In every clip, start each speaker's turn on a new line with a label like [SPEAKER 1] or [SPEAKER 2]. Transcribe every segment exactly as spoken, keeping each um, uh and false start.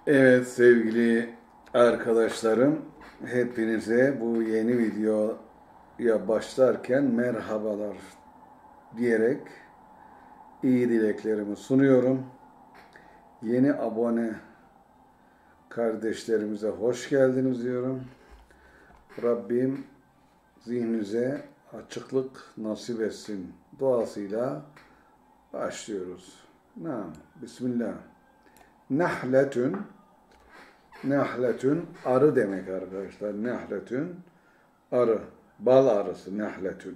[SPEAKER 1] Evet sevgili arkadaşlarım, hepinize bu yeni videoya başlarken merhabalar diyerek iyi dileklerimi sunuyorum. Yeni abone kardeşlerimize hoş geldiniz diyorum. Rabbim zihninize açıklık nasip etsin duasıyla başlıyoruz. Naam, Bismillah. Nahletün, nahletün arı demek arkadaşlar. Nahletün arı, bal arısı nahletün.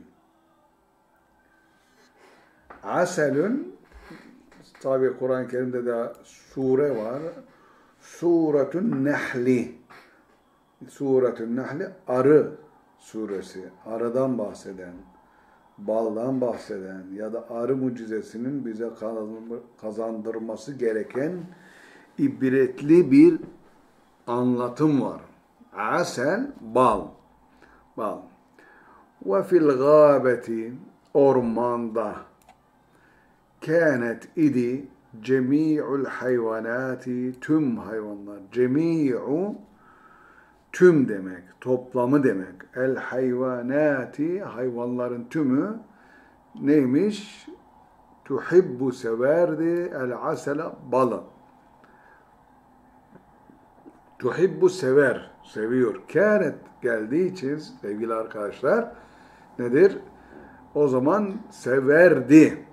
[SPEAKER 1] Aselün, tabi Kur'an-ı Kerim'de de sure var. Suretün Nehli. Suretün Nehli arı suresi. Arıdan bahseden, baldan bahseden ya da arı mucizesinin bize kazandırması gereken ibretli bir anlatım var. Asel, bal. Bal. Ve fil gâbeti, ormanda, kânet idi cemî'ul hayvanati, tüm hayvanlar. Cemî'u, tüm demek, toplamı demek. El hayvanati, hayvanların tümü neymiş? Tuhibbu, severdi, el asele, balı. Tuhibbu, sever, seviyor. Kânet geldiği için sevgili arkadaşlar nedir? O zaman severdi.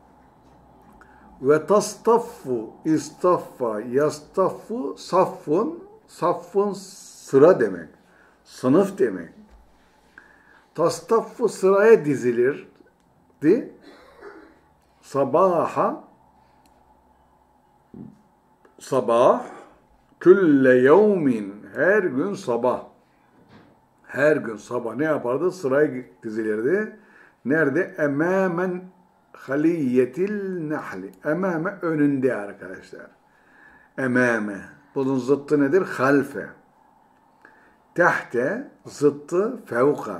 [SPEAKER 1] Ve tastaffu, istaffa, yastaffu, saffun, saffun sıra demek. Sınıf demek. Tastaffu sıraya dizilirdi. Sabaha, sabah, külle yevmin, her gün sabah. Her gün sabah ne yapardı? Sıraya dizilirdi. Nerede? Emâmen haliyyetil nahli. Emâme önünde arkadaşlar. Emâme. Bunun zıttı nedir? Halfe. Tehte zıttı fevka.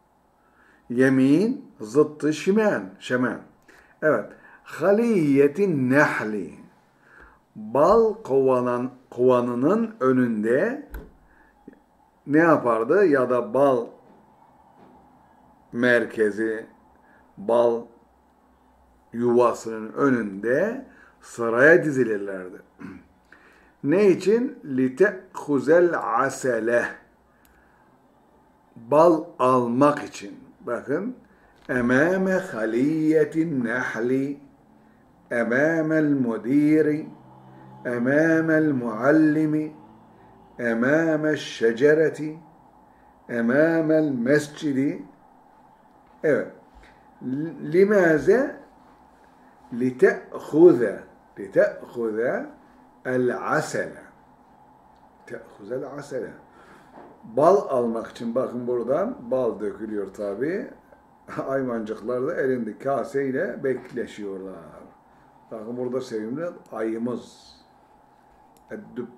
[SPEAKER 1] Yemin zıttı şimen. Şemen. Evet. Haliyyetin nahli. Bal kovanın, kovanının önünde ne yapardı? Ya da bal merkezi, bal yuvasının önünde sıraya dizilirlerdi. Ne için? لِتَأْخُزَ asele, bal almak için. Bakın. اَمَامَ خَلِيَّةِ النَّحْلِ اَمَامَ الْمُد۪يرِ اَمَامَ الْمُعَلِّمِ اَمَامَ الشَّجَرَةِ اَمَامَ الْمَسْجِدِ. Evet. Limaze لِتَأْخُذَ لِتَأْخُذَ الْعَسَلَ تَأْخُذَ الْعَسَلَ Bal almak için bakın buradan bal dökülüyor tabi. Hayvancıklar da elinde kaseyle bekleşiyorlar. Bakın burada sevimli ayımız. Eddüb.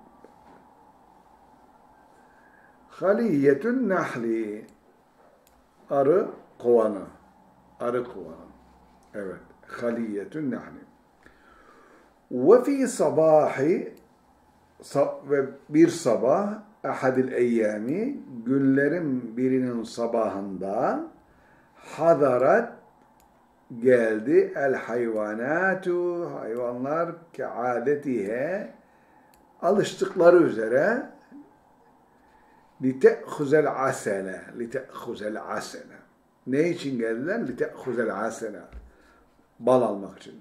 [SPEAKER 1] Haliyyetün nahli. Arı kovanı. Arı kovanı. Evet. Haliyyetün nahli. Ve fi sabahi, ve bir sabah, ahadil eyyami, günlerin birinin sabahında hadarat geldi el hayvanatu, hayvanlar ke adetihe, alıştıkları üzere lite'khuzel asele, lite'khuzel asele. Ne için geldiler? Lite'khuzel asele. Bal almak için.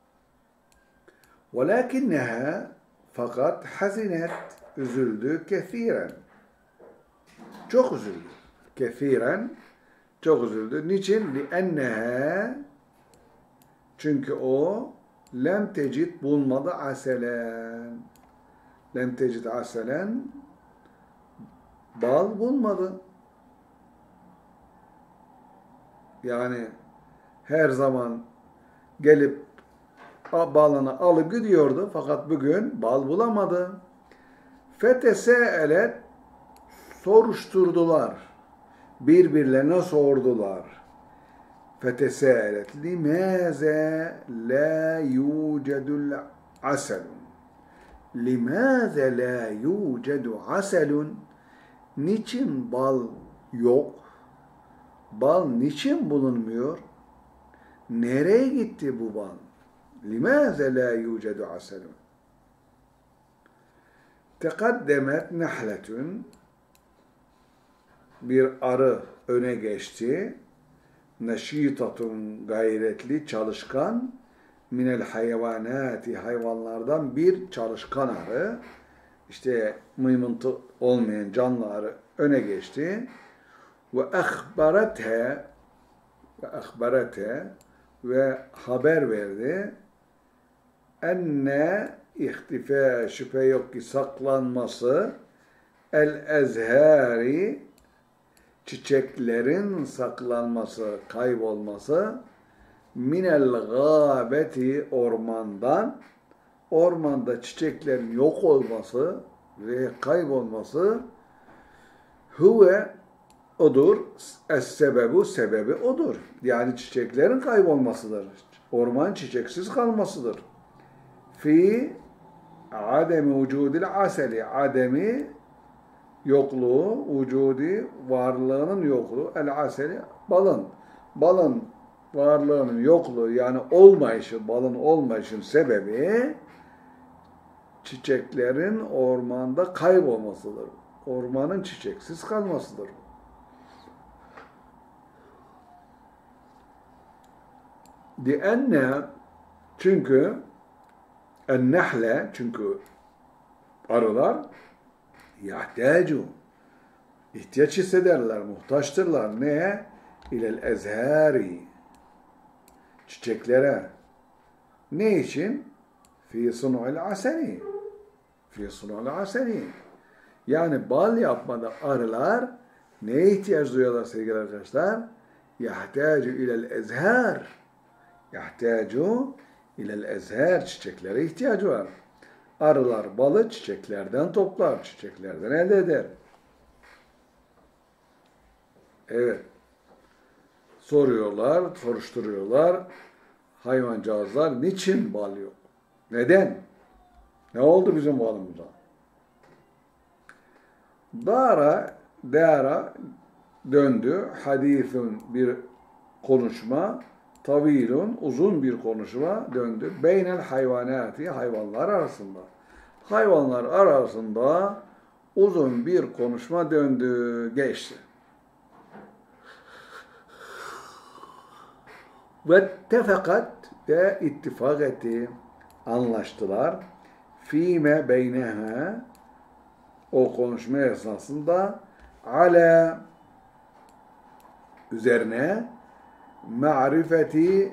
[SPEAKER 1] وَلَكِنَّهَا, fakat hazinet, üzüldü, kethiren. Çok üzüldü. Kethiren, çok üzüldü. Niçin? لِأَنَّهَا, çünkü o lem tecid, bulmadı aselen. Lem tecid aselen, bal bulmadı. Yani her zaman gelip balını alıp gidiyordu. Fakat bugün bal bulamadı. Fetese'elet, soruşturdular. Birbirlerine sordular. Fetese'elet limâze la yûcedul aselun. لِمَاذَا لَا يُوجَدُ عَسَلٌ Niçin bal yok? Bal niçin bulunmuyor? Nereye gitti bu bal? لِمَاذَا لَا يُوجَدُ عَسَلٌ Tekaddemet nehletün bir arı öne geçti. Neşitatun gayretli, çalışkan minel hayvanati hayvanlardan bir çalışkan arı. İşte mıymıntı olmayan canlı arı öne geçti. Ve ehbarete ve ehbarete ve haber verdi. Enne ihtifa şüphe yok ki saklanması el ezhari çiçeklerin saklanması, kaybolması minel gâbeti ormandan ormanda çiçeklerin yok olması ve kaybolması huve odur. Es-sebebu sebebi odur. Yani çiçeklerin kaybolmasıdır. Orman çiçeksiz kalmasıdır. Fi ademi vücudil aseli. Ademi yokluğu, vücudi varlığının yokluğu. El aseli balın. Balın varlığının yokluğu yani olmayışı, balın olmayışın sebebi çiçeklerin ormanda kaybolmasıdır. Ormanın çiçeksiz kalmasıdır. Dienne çünkü en-nehle çünkü arılar yahtacu ihtiyaç hissederler, muhtaçtırlar. Neye? İlel ezhari çiçeklere. Ne için? Fi sunu'il aseli. Fi sunu'il aseli. Yani bal yapmada arılar neye ihtiyaç duyuyorlar sevgili arkadaşlar? Yahtacu ilel ezhar. Yahtacu ilel ezhar. Çiçeklere ihtiyacı var. Arılar balı çiçeklerden toplar. Çiçeklerden elde eder. Evet. Soruyorlar, soruşturuyorlar. Hayvancağızlar niçin bal yok? Neden? Ne oldu bizim balımıza? Dara, dara döndü. Hadithun bir konuşma. Tavilun uzun bir konuşma döndü. Beynel hayvanati hayvanlar arasında. Hayvanlar arasında uzun bir konuşma döndü, geçti. Ve tefakat ve ittifak etti, anlaştılar. Fîme beyneha o konuşma esnasında ala üzerine ma'rifeti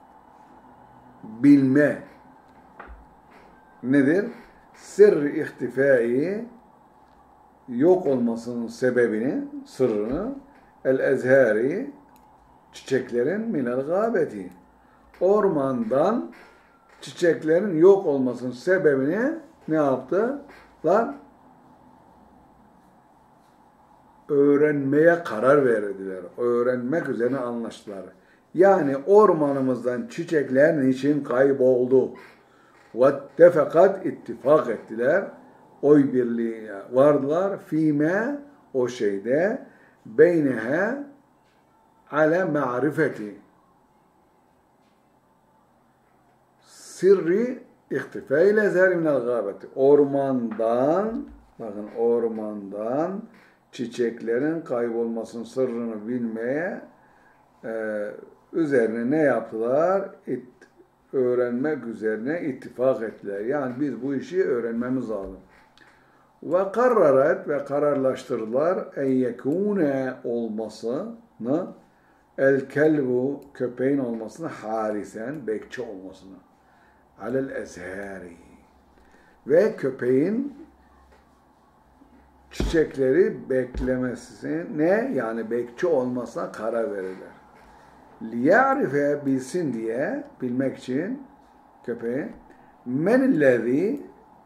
[SPEAKER 1] bilme nedir? Sırrı ihtifai yok olmasının sebebini, sırrını el ezhari çiçeklerin minel gâbeti ormandan çiçeklerin yok olmasının sebebini ne yaptılar? Öğrenmeye karar verdiler. Öğrenmek üzerine anlaştılar. Yani ormanımızdan çiçekler niçin kayboldu? Vettefakat ittifak ettiler. Oy birliği vardılar. Fîme o şeyde beynehe ale ma'rifeti sirri ihtifâ-i lezhâri minel gâbeti ormandan bakın ormandan çiçeklerin kaybolmasının sırrını bilmeye e, üzerine ne yaptılar? İt, öğrenmek üzerine ittifak ettiler. Yani biz bu işi öğrenmemiz lazım. Ve karraret ve kararlaştırdılar en yekûne olmasını el kelbu köpeğin olmasını harisen bekçi olmasını alel ezhari ve köpeğin çiçekleri beklemesi ne? Yani bekçi olmasına karar verirler. Liya'rife bilsin diye, bilmek için köpeği menillezî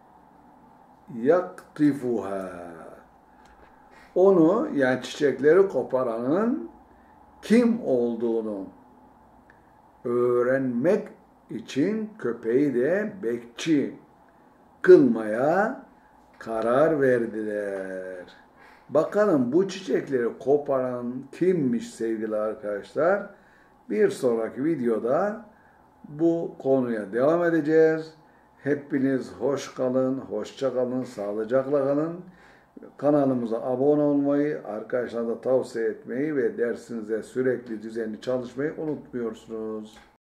[SPEAKER 1] yaktifuha onu yani çiçekleri koparanın kim olduğunu öğrenmek için köpeği de bekçi kılmaya karar verdiler. Bakalım bu çiçekleri koparan kimmiş sevgili arkadaşlar? Bir sonraki videoda bu konuya devam edeceğiz. Hepiniz hoş kalın, hoşça kalın, sağlıcakla kalın. Kanalımıza abone olmayı, arkadaşlarına da tavsiye etmeyi ve dersinize sürekli düzenli çalışmayı unutmuyorsunuz.